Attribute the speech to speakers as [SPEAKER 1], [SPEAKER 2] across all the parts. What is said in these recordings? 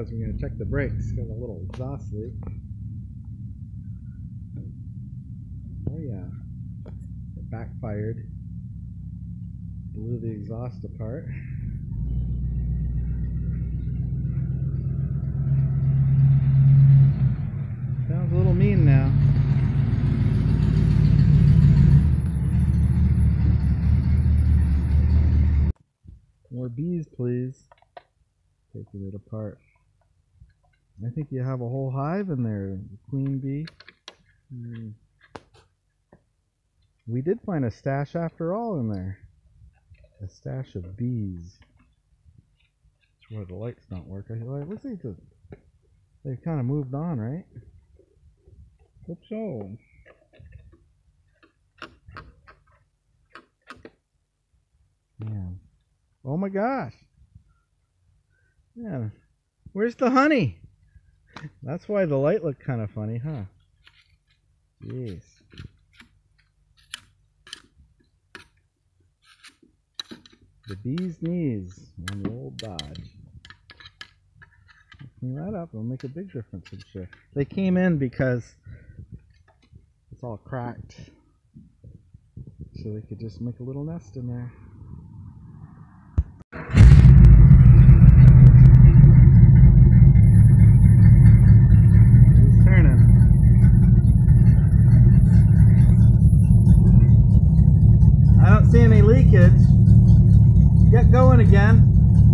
[SPEAKER 1] because we're going to check the brakes. Got a little exhaust leak. Oh yeah, it backfired. Blew the exhaust apart. Sounds a little mean now. More bees, please. Taking it apart. I think you have a whole hive in there, queen bee. We did find a stash after all in there. A stash of bees. That's why the light's not working. It looks like they've kind of moved on, right? Hope so. Yeah. Oh my gosh. Yeah. Where's the honey? That's why the light looked kind of funny, huh? Jeez. The bee's knees on the old Dodge. Clean that up, it'll make a big difference, I'm sure. They came in because it's all cracked. So they could just make a little nest in there. He's turning. I don't see any leakage. Get going again.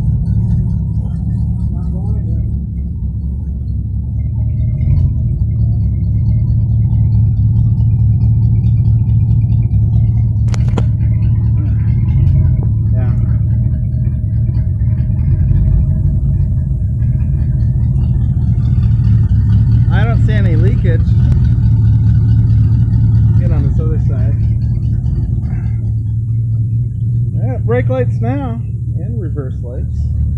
[SPEAKER 1] Yeah. I don't see any leakage. Get on this other side. Yeah, brake lights now, and reverse lights.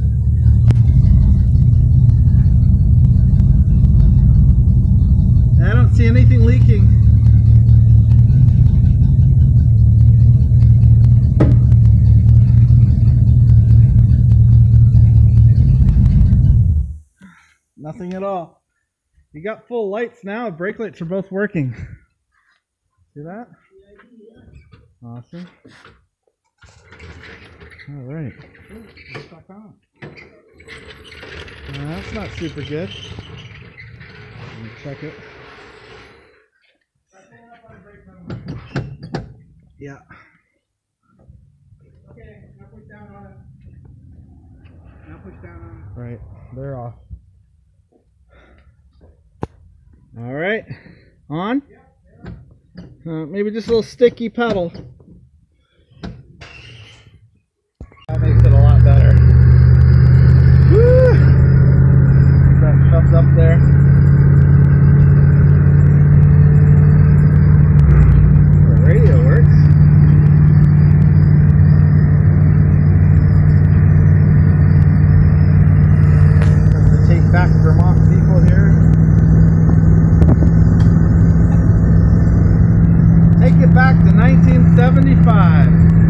[SPEAKER 1] I don't see anything leaking. Nothing at all. You got full lights now. Brake lights are both working. See that? Awesome. All right. It's back on. That's not super good. Let me check it. Yeah. Okay, now push down on it. Now push down on it. Right, they're off. All right, on. Maybe just a little sticky pedal. That makes it a lot better. Woo! That shoved up there. The radio works. Have to take back Vermont people here. Take it back to 1975.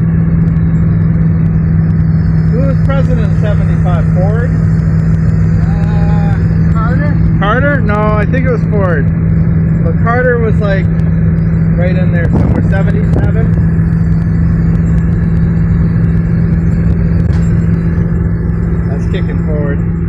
[SPEAKER 1] Who was president in 75? Ford? Carter? Carter? No, I think it was Ford. But Carter was like right in there somewhere. 77? That's kicking forward.